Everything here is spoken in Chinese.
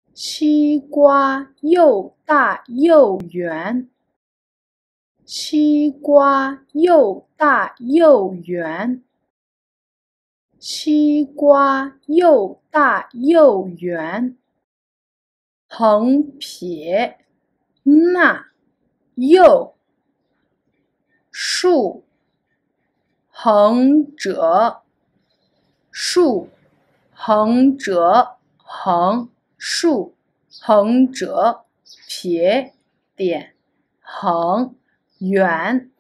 西瓜又大又圆，西瓜又大又圆，西瓜又大又圆。横撇捺右竖横折竖横折横竖横折撇点横圆